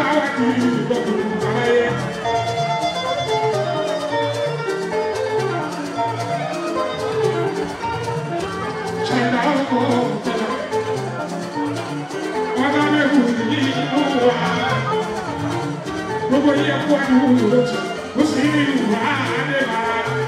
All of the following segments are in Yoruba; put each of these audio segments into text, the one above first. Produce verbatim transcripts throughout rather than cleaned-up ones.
wá di ìdọ̀kùn àlàyé. Ṣẹ̀dá ọkọ̀ tẹ̀lé. Wọ́n bá mẹ́kù ní inú wa. Gbogbo yẹ kó ẹnu lójú. Ó sì ń wá àdébà.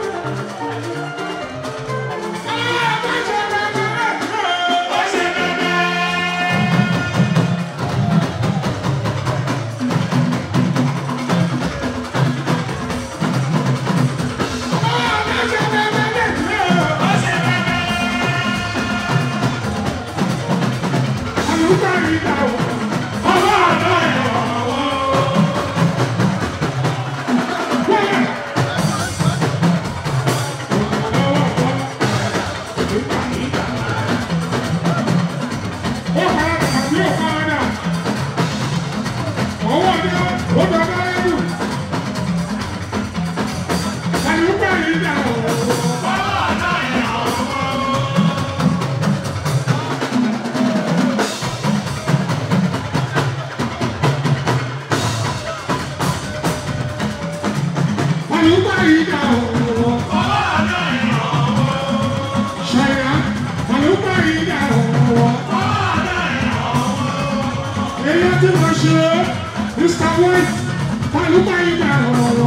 Mister White, Palupa ida ọ̀rọ̀.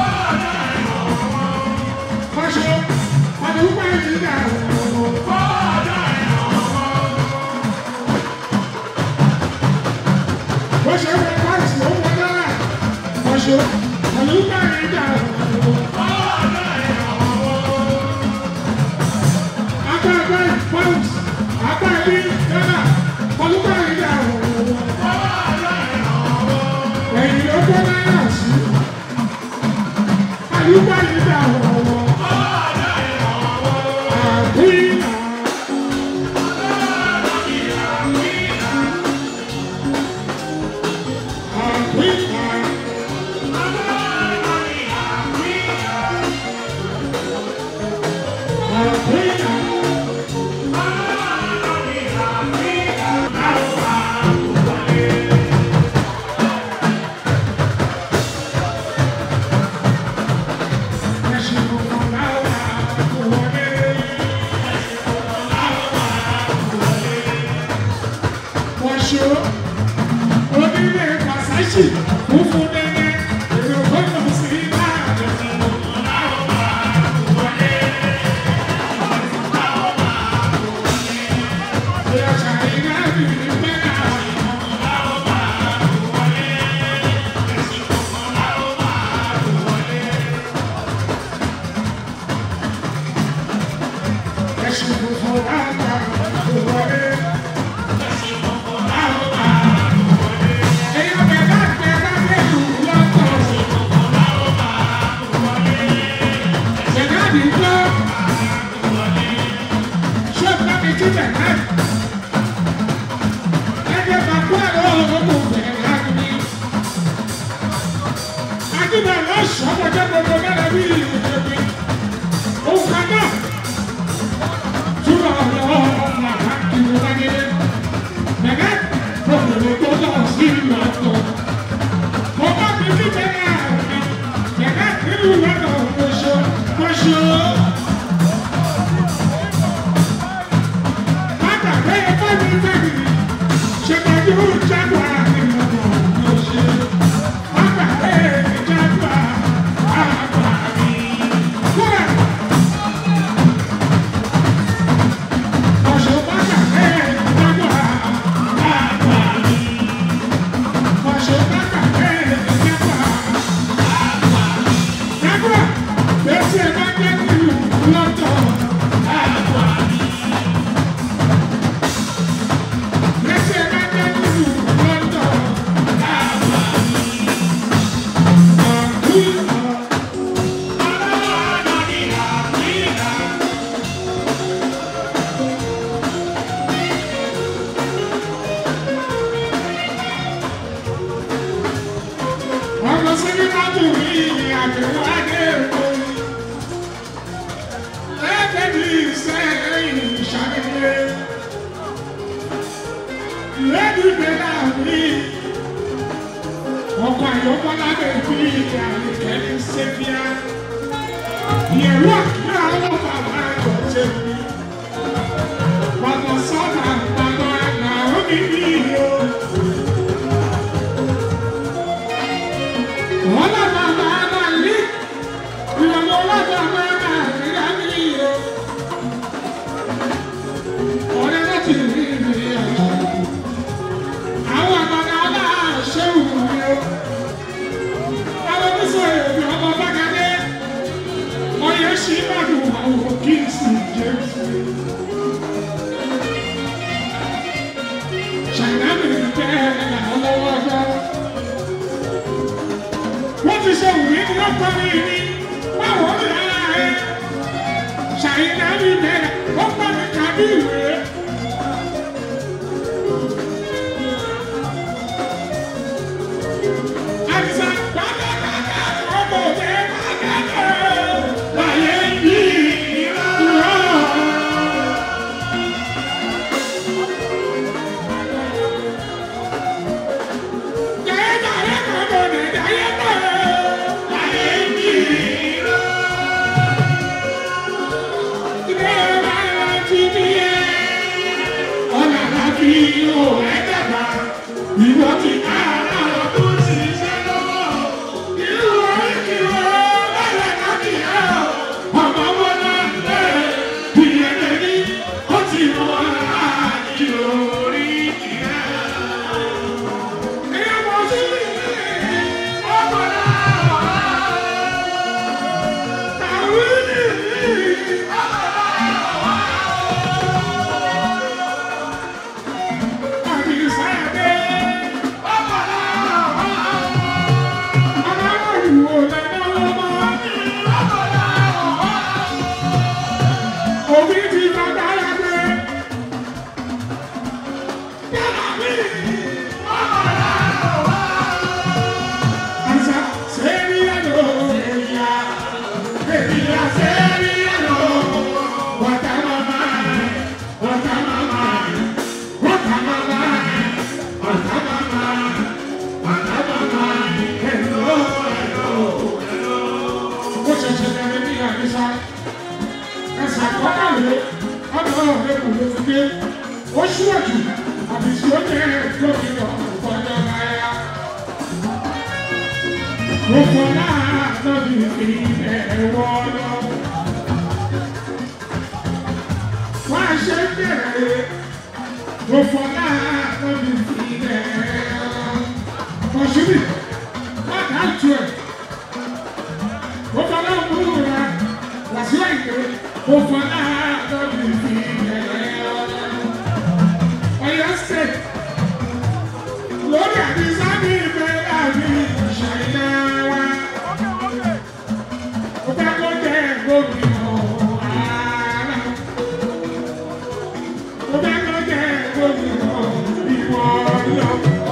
Fáṣọ, Palupa ida ọ̀rọ̀. Bó ṣe wọ pàṣẹ ó wọ náà. Fáṣọ, Palupa ida ọ̀rọ̀. Agbára pounds, agbára dọ́là, Palupa ida ọ̀rọ̀. Ẹ̀yin ló gbọ́ náírà sí. Àyùbá yìí dà wọ̀wọ̀. Àbíyá. Àbíyá. Àbíyá. ọkọ̀ àyọ̀kọ́lá bẹ̀ bí ìyá ìkẹ́ni sẹ́fíà. Ìyẹ̀wò àkíyà ọlọ́pàá máa jọ jẹ́ mi. Bàbá sábà bàbá làwọn mi bí o. Wọ́n lọ bàbá náà lé. Ìrọ̀lọ́ ọlọ́pàá máa náà rí lábí o. Ọ̀rẹ́ láti rí ìrìn àjò. Àwọn àgbàdo aláṣẹ òun ni o. Àwọn oníṣòwò èdè ọmọ Bágadé. Ọyẹ ṣì máa dùn àwọn kí n sì jẹ́ fún mi. Ṣàìdámì jẹ́ àwọn lọ́wọ́ ọjọ́. Wọ́n ti ṣe òwúrí ní ọkọ mi ní báwo ni ara ẹ̀. Ṣàìdámì bẹ̀rẹ̀ ó pọ̀ ní kábí ìwé. Àìsàn pátápátá ọmọ òde pátápátá láyé bí ìrọ̀. Ìwọ ti ká àwọn tó ti ṣe lọ́wọ́. Irú orí kí wọ́n lọ́lẹ̀ káàkì ẹ̀ ọ́. Ọmọ wọn náà lè ìyẹ̀lẹ̀ ní ó ti wọ́n láti orí kí ẹ̀ ọ́. Ìyàwó sí ọmọ náà wà. Àwọn ènìyàn ọmọ náà wà. Ó ṣíwájú àbí tí ó jẹ́ gómìnà ọ̀pọ̀lọpọ̀ náírà. Mo fọ́ láàárọ̀ bí fi ẹ̀wọ̀ lọ. Wọ́n á ṣe bẹ̀rẹ̀. Mo fọ́ láàárọ̀ bí fi ẹ̀wọ̀ lọ. Kọ̀ṣúbì, má dá tu ẹ̀. Mo fọ́ láàárọ̀ bí ra wàásù àìpé. Mo fọ́ láàárọ̀ bí fi ẹ̀wọ̀ lọ. Ọ̀yọ́ State lórí àdìsá ní ìbẹ̀rẹ̀ àmì ìṣàìdá wa. Ó fẹ́ kó jẹ́ gómìnà ààrẹ. Ó fẹ́ kó jẹ́ gómìnà ìwọ lọ.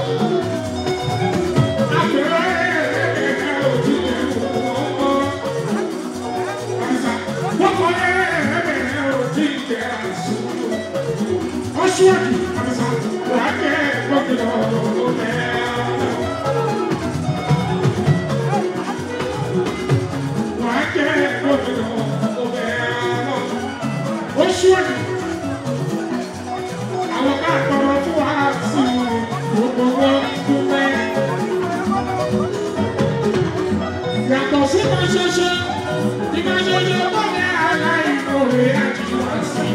Àbẹ̀rẹ̀ ẹ̀ẹ́dẹ̀ẹ́dẹ́ òjì ẹ̀kọ́. Àdìsá wọ́n kọ́ ẹ̀ẹ́dẹ̀ẹ́dẹ́ òjì ẹ̀kọ́. Ó ṣíwájú. Àwọn bá tọrọ fún wa sí gbogbo wọn dúpẹ́. Yàtọ̀ sí máa ṣoṣo, ní máa ṣoṣo wọ́n ní aláìkórè àti wá sí.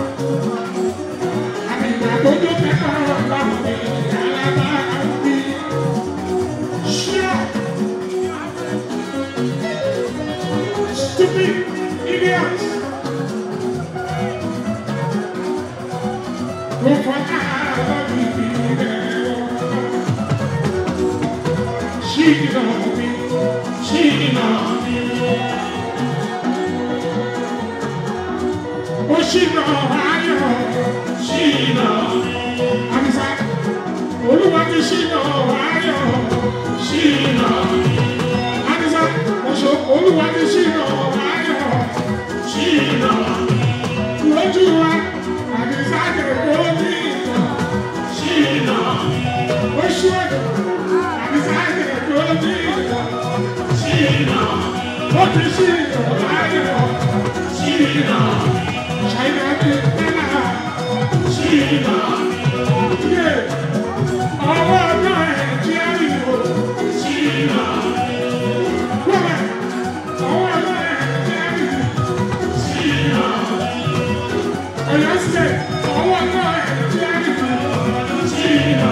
Àbìgbà tó jó mẹ́ta láwọn ènìyàn alábàá bí. Ṣíọ́ stupid idiots. Go for now, she know me, she know me. Oh, she know I know, she know me. I'm sorry, oh, what does she know I know, she know me. I'm sorry, oh, what does she know I know, she know me. What do you want? I decided to go deep. She knows me. Oh, sure. I decided to go ó ti ṣí ọ̀la ayọ̀ ṣí iná ṣáínà ti tẹ́lá ṣí iná yé ọwọ́ náà ẹ̀ jẹ́ ìwò ṣí iná wọ́n ọwọ́ náà ẹ̀ jẹ́ ìwò ṣí iná Ọ̀yọ́ ṣe ọwọ́ náà ẹ̀ jẹ́ ìwò ṣí iná.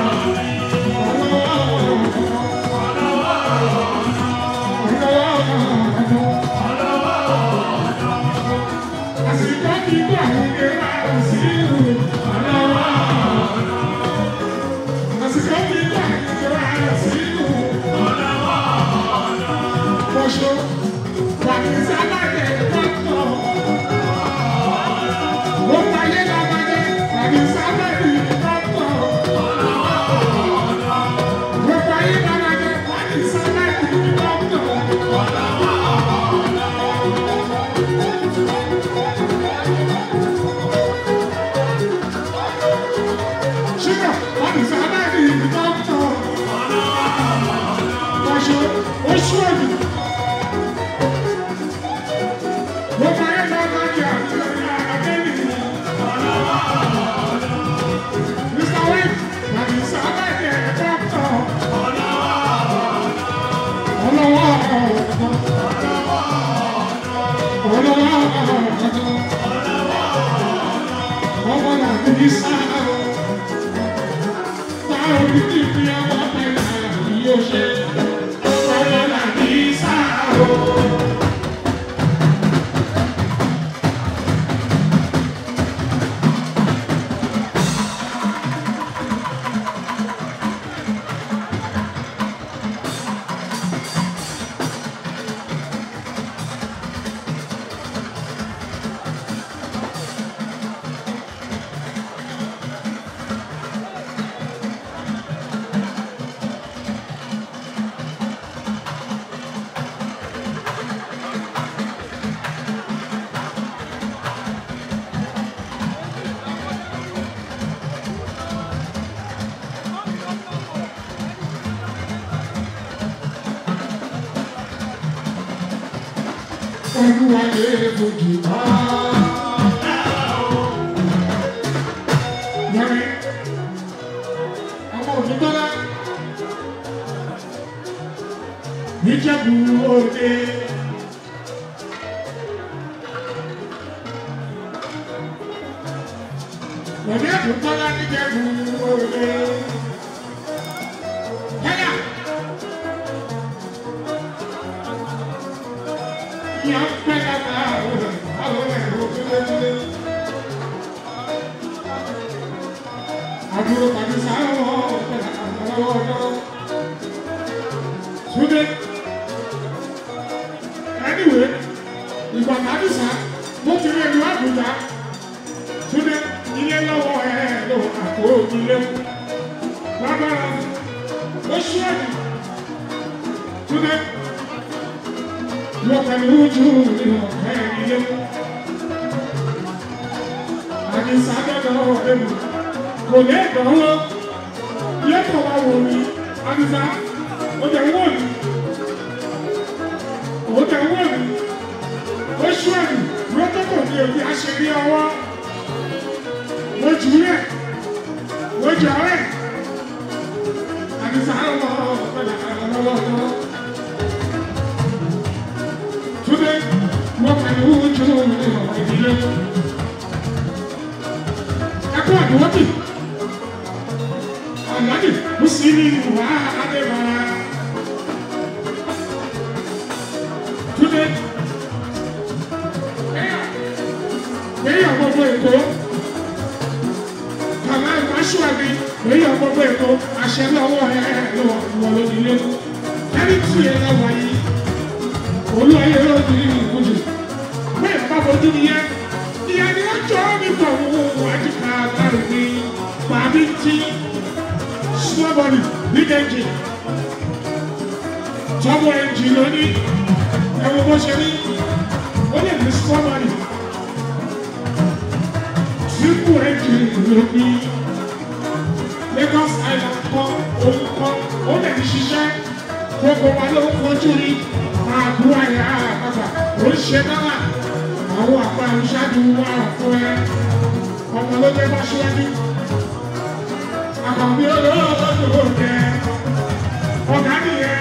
Lagos Island kọ́ òun kọ́ ó lè fi ṣiṣẹ́ gbogbo wa ló ń fojú rí àbúrò àyà àbàbà ó ń ṣe náà àwọn àgbà ìṣáájú wa fún ẹ ọmọ ló dé bá ṣíwájú àkànbí olóòtú òkè ọ̀gá nìyẹn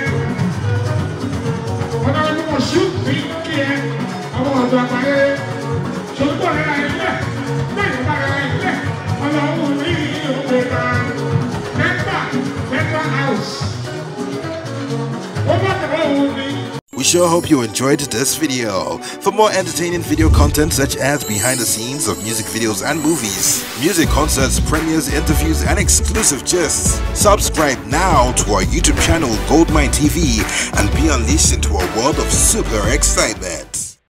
ọ̀gá ni mo ṣú fi kí ẹ àwọn ọ̀dọ́ àgbáyé ṣòkòtò rẹ̀ ra ilé bẹ́ẹ̀ bá ra ilé ọlọ́run ní òkè náà mẹ́fà mẹ́fà house. We sure hope you enjoyed this video. For more entertaining video content such as behind the scenes of music videos and movies, music concerts, premieres, interviews and exclusive gists, subscribe now to our YouTube channel Goldmine T V and be unleashed into a world of super excitement.